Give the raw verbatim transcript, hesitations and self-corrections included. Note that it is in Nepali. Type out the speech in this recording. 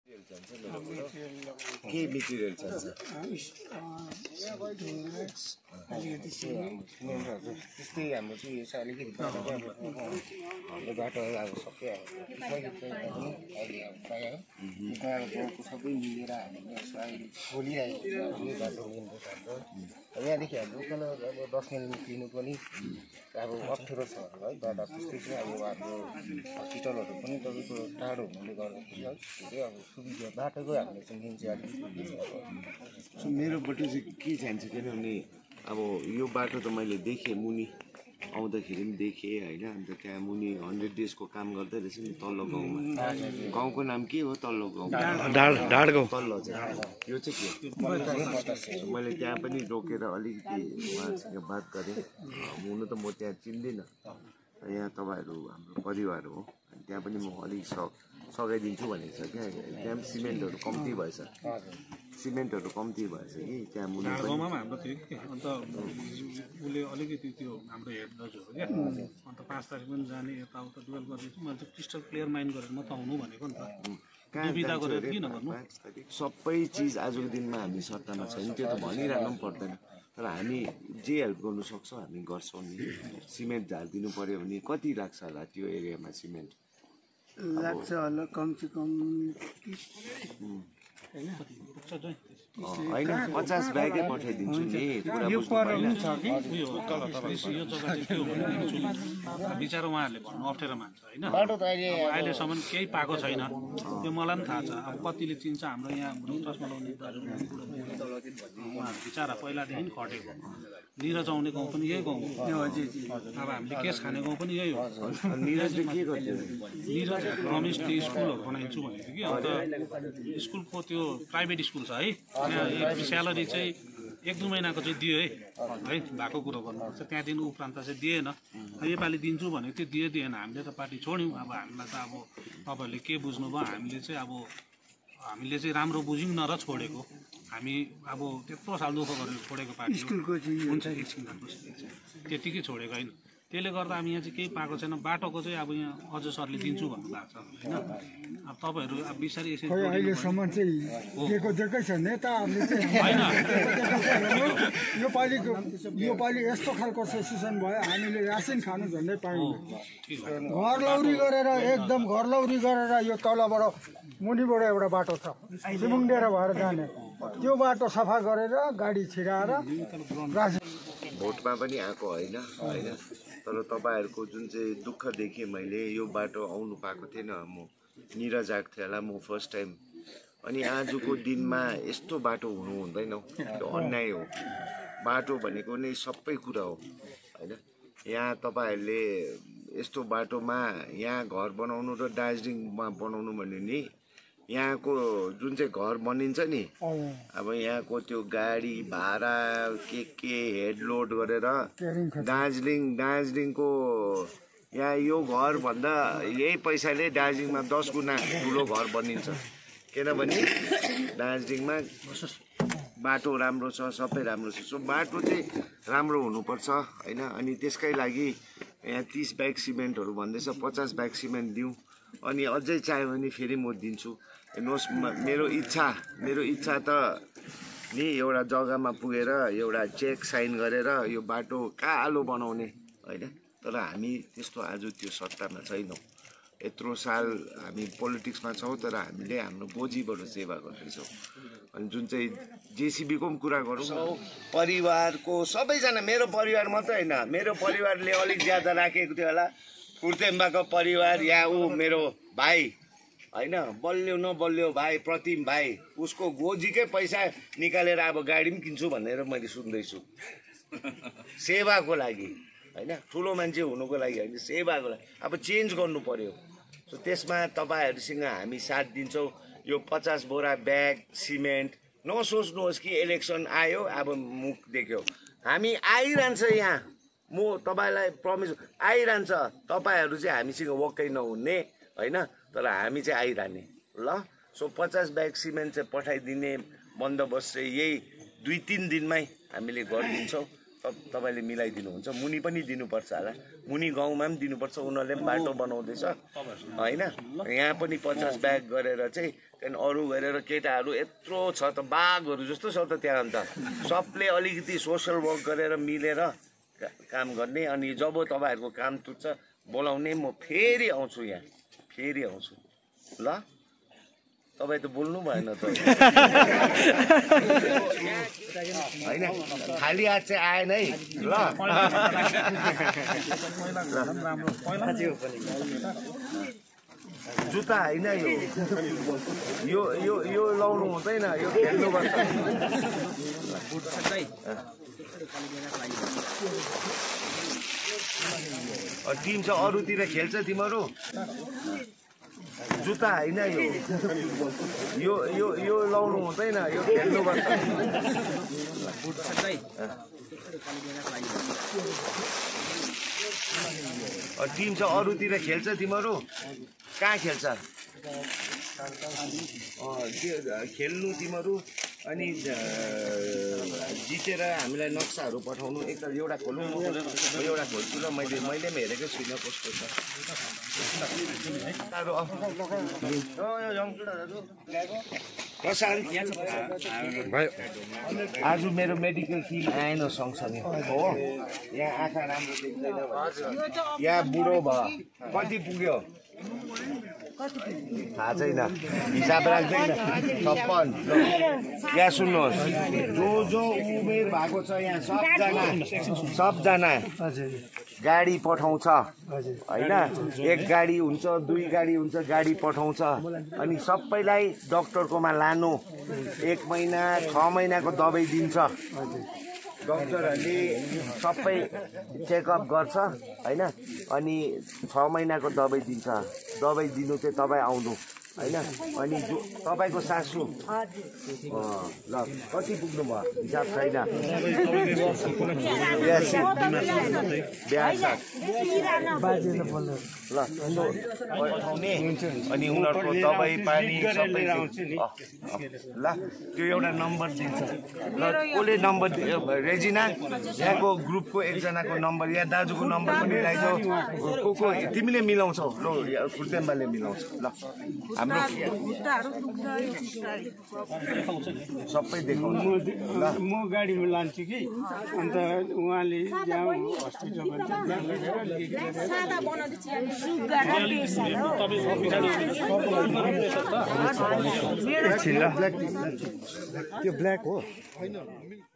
के मेटेरियल चाहिन्छ त्यस्तै हाम्रो चाहिँ यो चाहिँ अलिकति बाटो हाम्रो बाटो अब सबै अहिले अब प्रायः गाउँको सबै मिलेर हामीले यसो अहिले खोलिरहेको छ यो बाटो मेन रोड हाम्रो यहाँदेखि हाम्रो उकालो अब दस माइल निक्लिनु पनि अब अप्ठ्यारो छ है बाटो त्यस्तै चाहिँ अब हाम्रो हस्पिटलहरू पनि तपाईँको टाढो हुनाले गर्दाखेरि है धेरै अब सुविधा बाटोको हामीले चाहिँ मेन चाहिँ अलिकति मेरोबाट चाहिँ के चाहिन्छ किनभने अब यो बाटो त मैले देखेँ मुनि आउँदाखेरि पनि देखेँ होइन अन्त त्यहाँ मुनि हन्ड्रेड डेजको काम गर्दै रहेछ नि तल्लो गाउँमा गाउँको नाम के हो तल्लो गाउँ तल्लो चाहिँ यो चाहिँ के मैले त्यहाँ पनि रोकेर अलिकति उहाँसँग बात गरेँ हुनु त म त्यहाँ चिन्दिनँ यहाँ तपाईँहरू हाम्रो परिवार हो त्यहाँ पनि म अलिक सक सघाइदिन्छु भनेको छ क्या त्यहाँ पनि सिमेन्टहरू कम्ती भएछ सिमेन्टहरू कम्ती भएछ कि त्यहाँ मुनि गाउँमा पनि हाम्रो थियो कि अन्त उसले अलिकति त्यो हाम्रो हेड दाजु हो क्या अन्त पाँच तारिक पनि जाने यताउता डुवेल गर्दैछु मैले चाहिँ क्रिस्टल क्लियर माइन्ड गरेर म त आउनु भनेको नि त दुविधा गरेर किन गर्नु सबै चिज आजको दिनमा हामी सत्तामा छैन त्यो त भनिरहनु पनि पर्दैन तर हामी जे हेल्प गर्नु सक्छौँ हामी गर्छौँ नि सिमेन्ट झारिदिनु पऱ्यो भने कति लाग्छ होला त्यो एरियामा सिमेन्ट लाग्छ होला कमसे कम होइन पचास ब्यागै पठाइदिन्छु नि पुरा यो जग्गा चाहिँ के हो भने बिचरा उहाँहरूले भन्नु अप्ठ्यारो मान्छ होइन अहिलेसम्म केही पाएको छैन त्यो मलाई पनि थाहा छ अब कतिले चिन्छ हाम्रो यहाँ चस्मा लाउने उहाँहरू बिचरा पहिलादेखि खटेको निरज आउने गाउँ पनि यही गाउँ हो अब हामीले केस खाने गाउँ पनि यही हो निरजले के गर्यो निरज रमेश त्यो स्कुलहरू बनाइदिन्छु भनेको कि अन्त स्कुलको त्यो प्राइभेट स्कुल छ है त्यहाँ स्यालेरी चाहिँ एक दुई महिनाको चाहिँ दियो है है भएको कुरो गर्नुपर्छ त्यहाँदेखि उपरान्त चाहिँ दिएन योपालि दिन्छु भनेको त्यो दिए दिएन हामीले त पार्टी छोड्यौँ अब हामीलाई त अब तपाईँहरूले के बुझ्नुभयो हामीले चाहिँ अब हामीले चाहिँ राम्रो बुझ्यौँ न र छोडेको हामी अब त्यत्रो साल दुःख गरेर छोडेको पार्टी हुन्छ एकछिन त्यतिकै छोडेको होइन त्यसले गर्दा हामी यहाँ चाहिँ केही पाएको छैन बाटोको चाहिँ अब यहाँ अझ सरले दिन्छु भन्नुभएको छ होइन अब तपाईँहरू अब बिस्तारै यसरी अहिलेसम्म चाहिँ दिएको दिएकै छ नेताहरूले चाहिँ यो पालिको यो पालि यस्तो खालको सेसन भयो हामीले रासिन खानु झन्डै पाइँदैन घर लौरी गरेर एकदम घर लौरी गरेर यो तलबाट मुनिबाट एउटा बाटो छ सिमुङडेर भएर जाने त्यो बाटो सफा गरेर गाडी छिराएर भोटमा पनि आएको होइन होइन तर तपाईँहरूको जुन चाहिँ दुःख देखेँ मैले यो बाटो आउनु पाएको थिएन म निरज आएको थियो होला म फर्स्ट टाइम अनि आजको दिनमा यस्तो बाटो हुनु हुँदैन त्यो अन्याय हो बाटो भनेको नै सबै कुरा हो होइन यहाँ तपाईँहरूले यस्तो बाटोमा यहाँ घर बनाउनु र दार्जिलिङमा बनाउनु भने नि यहाँको जुन चाहिँ घर बनिन्छ नि अब यहाँको त्यो गाडी भाडा के के हेड लोड गरेर दार्जिलिङ दार्जिलिङको यहाँ यो घरभन्दा यही पैसाले दार्जिलिङमा दस गुणा ठुलो घर बनिन्छ किनभने दार्जिलिङमा बाटो राम्रो छ सबै राम्रो छ सो बाटो चाहिँ राम्रो हुनुपर्छ होइन अनि त्यसकै लागि यहाँ तिस ब्याग सिमेन्टहरू भन्दैछ पचास ब्याग सिमेन्ट दिउँ अनि अझै चाहियो भने फेरि म दिन्छु हेर्नुहोस् मेरो इच्छा मेरो इच्छा त नि एउटा जग्गामा पुगेर एउटा चेक साइन गरेर यो बाटो कालो बनाउने होइन तर हामी त्यस्तो आज त्यो सत्तामा छैनौँ यत्रो साल हामी पोलिटिक्समा छौँ तर हामीले हाम्रो गोजीबाट सेवा गर्दैछौँ अनि जुन चाहिँ जेसिबीको पनि कुरा गरौँ परिवारको सबैजना मेरो परिवार मात्रै होइन मेरो परिवारले अलिक ज्यादा राखेको थियो होला फुर्तेम्बाको परिवार या ऊ मेरो भाइ होइन बलियो नबलियो भाइ प्रतिम भाइ उसको गोजीकै पैसा निकालेर अब गाडी पनि किन्छु भनेर मैले सुन्दैछु सेवाको लागि होइन ठुलो मान्छे हुनुको लागि होइन सेवाको लागि अब चेन्ज गर्नु पर्यो सो त्यसमा तपाईँहरूसँग हामी साथ दिन्छौँ यो पचास बोरा ब्याग सिमेन्ट नसोच्नुहोस् कि इलेक्सन आयो अब मुख देख्यो हामी आइरहन्छ यहाँ म तपाईँलाई प्रमिस आइरहन्छ तपाईँहरू चाहिँ हामीसँग वक्कै नहुने होइन तर हामी चाहिँ आइरहने ल सो पचास ब्याग सिमेन्ट चाहिँ पठाइदिने बन्दोबस्त चाहिँ यही दुई तिन दिनमै हामीले गरिदिन्छौँ तपाईँले मिलाइदिनुहुन्छ मुनि पनि दिनुपर्छ होला मुनि गाउँमा पनि दिनुपर्छ उनीहरूले पनि बाटो बनाउँदैछ होइन यहाँ पनि पचास ब्याग गरेर चाहिँ त्यहाँदेखि अरू गरेर केटाहरू यत्रो छ त बाघहरू जस्तो छ त त्यहाँ अन्त सबले अलिकति सोसल वर्क गरेर मिलेर काम गर्ने अनि जब तपाईँहरूको काम टुट्छ बोलाउने म फेरि आउँछु यहाँ फेरि आउँछु ल तपाईँ त बोल्नु भएन त होइन खाली हात चाहिँ आएन है ल जुत्ता होइन यो यो यो लाउनु हुँदैन यो खेल्नुपर्छ टिम चाहिँ अरूतिर खेल्छ तिमीहरू जुत्ता होइन यो यो यो लाउनु हुँदैन यो खेल्नुपर्छ टिम चाहिँ अरूतिर खेल्छ तिमीहरू कहाँ खेल्छ खेल्नु तिमीहरू अनि जितेर हामीलाई नक्साहरू पठाउनु एकताल एउटा खोल्नु म एउटा खोल्छु ल मैले मैले पनि हेरेकै छुइनँ कस्तो छ प्रशान्त भाइ आज मेरो मेडिकल टिम आएन सँगसँगै हो यहाँ आँखा राम्रो देख्दैन यहाँ बुढो भयो कति पुग्यो थाहा छैन हिसाब राख्दैन छप्पन यहाँ सुन्नुहोस् जो जो उमेर भएको छ यहाँ सबजना सबजना गाडी पठाउँछ होइन एक गाडी हुन्छ दुई गाडी हुन्छ गाडी पठाउँछ अनि सबैलाई डक्टरकोमा लानु एक महिना छ महिनाको दबाई दिन्छ डक्टरहरूले सबै चेकअप गर्छ होइन अनि छ महिनाको दबाई दिन्छ दबाई दिनु चाहिँ तपाईँ आउनु होइन अनि जो तपाईँको सासू ल कति पुग्नु भयो हिसाब छैन ल पठाउने अनि उनीहरूको दबाई पानी सबै ल त्यो एउटा नम्बर दिन्छ ल कसले नम्बर रेजिना यहाँको ग्रुपको एकजनाको नम्बर यहाँ दाजुको नम्बर पनि लगाइदियो को को तिमीले मिलाउँछौ ल फुटेम्बाले मिलाउँछ ल हाम्रो सबै देखाउँछ ल म गाडीमा लान्छु कि अन्त उहाँले त्यो ब्ल्याक हो